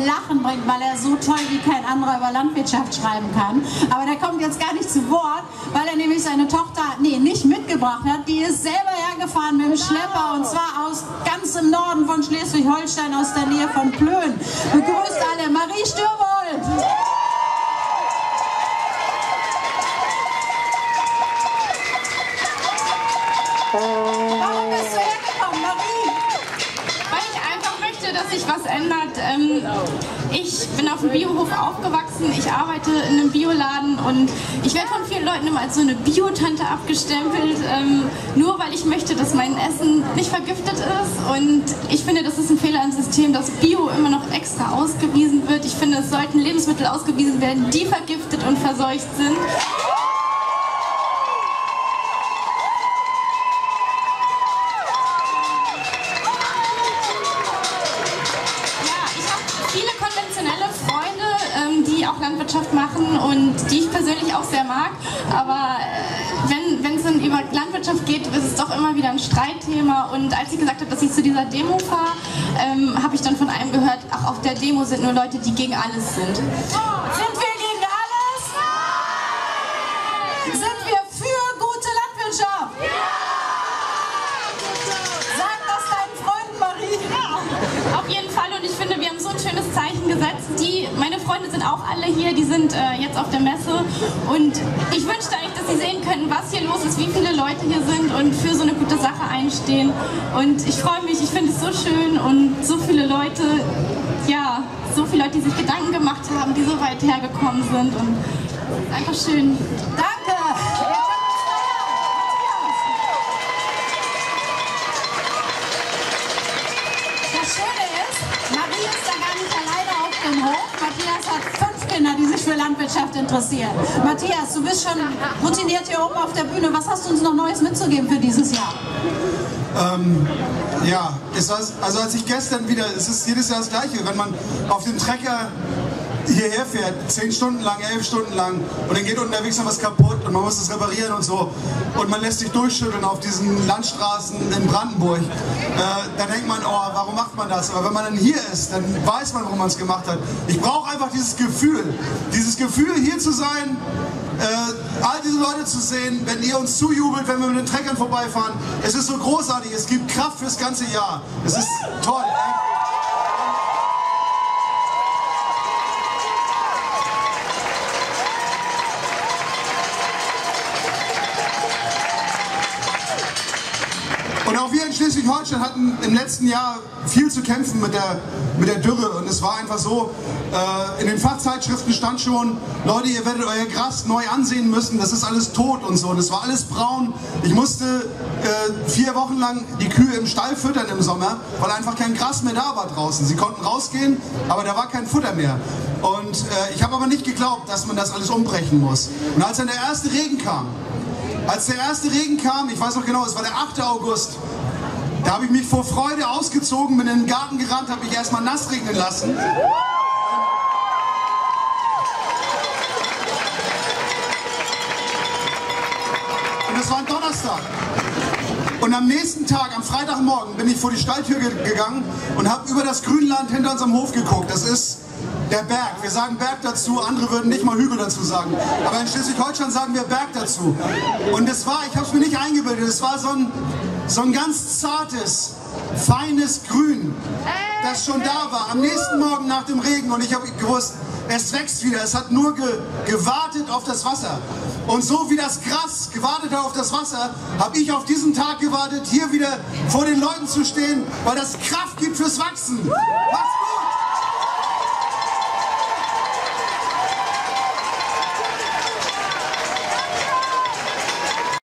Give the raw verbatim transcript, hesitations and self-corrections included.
Lachen bringt, weil er so toll wie kein anderer über Landwirtschaft schreiben kann. Aber der kommt jetzt gar nicht zu Wort, weil er nämlich seine Tochter, nee, nicht mitgebracht hat. Die ist selber hergefahren mit dem Schlepper und zwar aus ganz im Norden von Schleswig-Holstein, aus der Nähe von Plön. Begrüßt alle Marie Stürwold! Warum bist du hergekommen, Marie? Weil ich einfach möchte, dass sich was ändert. Ähm, ich bin auf dem Biohof aufgewachsen, ich arbeite in einem Bioladen und ich werde von vielen Leuten immer als so eine Biotante abgestempelt, ähm, nur weil ich möchte, dass mein Essen nicht vergiftet ist. Und ich finde, das ist ein Fehler im System, dass Bio immer noch extra ausgewiesen wird. Ich finde, es sollten Lebensmittel ausgewiesen werden, die vergiftet und verseucht sind. Auch Landwirtschaft machen und die ich persönlich auch sehr mag, aber äh, wenn wenn es dann über Landwirtschaft geht, ist es doch immer wieder ein Streitthema. Und als ich gesagt habe, dass ich zu dieser Demo fahre, ähm, habe ich dann von einem gehört, ach, auf der Demo sind nur Leute, die gegen alles sind. Sind wir gegen alles? Sind wir für gute Landwirtschaft? Sag das deinen Freunden, Marie. Auf jeden Fall, und ich finde, wir haben so ein schönes Zeichen gesetzt. Die, meine Freunde sind auch alle hier, die sind äh, jetzt auf der Messe und ich wünschte eigentlich, dass sie sehen könnten, was hier los ist, wie viele Leute hier sind und für so eine gute Sache einstehen. Und ich freue mich, ich finde es so schön und so viele Leute, ja, so viele Leute, die sich Gedanken gemacht haben, die so weit hergekommen sind und einfach schön. Danke! Das Schöne ist, Marie ist da gar nicht alleine auf dem Hof. Matthias hat fünf Kinder, die sich für Landwirtschaft interessieren. Matthias, du bist schon routiniert hier oben auf der Bühne. Was hast du uns noch Neues mitzugeben für dieses Jahr? Ähm, ja, es war, also als ich gestern wieder, es ist jedes Jahr das Gleiche, wenn man auf dem Trecker hierher fährt, zehn Stunden lang, elf Stunden lang und dann geht unterwegs noch was kaputt und man muss es reparieren und so und man lässt sich durchschütteln auf diesen Landstraßen in Brandenburg, äh, dann denkt man, oh, warum macht man das? Aber wenn man dann hier ist, dann weiß man, warum man es gemacht hat. Ich brauche einfach dieses Gefühl, dieses Gefühl hier zu sein, äh, all diese Leute zu sehen, wenn ihr uns zujubelt, wenn wir mit den Treckern vorbeifahren. Es ist so großartig, es gibt Kraft fürs ganze Jahr. Es ist toll. Und auch wir in Schleswig-Holstein hatten im letzten Jahr viel zu kämpfen mit der, mit der Dürre. Und es war einfach so, äh, in den Fachzeitschriften stand schon, Leute, ihr werdet euer Gras neu ansehen müssen, das ist alles tot und so. Und es war alles braun. Ich musste äh, vier Wochen lang die Kühe im Stall füttern im Sommer, weil einfach kein Gras mehr da war draußen. Sie konnten rausgehen, aber da war kein Futter mehr. Und äh, ich habe aber nicht geglaubt, dass man das alles umbrechen muss. Und als dann der erste Regen kam, Als der erste Regen kam, ich weiß noch genau, es war der achte August, da habe ich mich vor Freude ausgezogen, bin in den Garten gerannt, habe mich erstmal nass regnen lassen. Und es war ein Donnerstag. Und am nächsten Tag, am Freitagmorgen, bin ich vor die Stalltür ge gegangen und habe über das Grünland hinter unserem Hof geguckt. Das ist der Berg. Wir sagen Berg dazu, andere würden nicht mal Hügel dazu sagen. Aber in Schleswig-Holstein sagen wir Berg dazu. Und es war, ich habe es mir nicht eingebildet, es war so ein, so ein ganz zartes, feines Grün, das schon da war, am nächsten Morgen nach dem Regen. Und ich habe gewusst, es wächst wieder, es hat nur ge gewartet auf das Wasser. Und so wie das Gras gewartet hat auf das Wasser, habe ich auf diesen Tag gewartet, hier wieder vor den Leuten zu stehen, weil das Kraft gibt fürs Wachsen. Was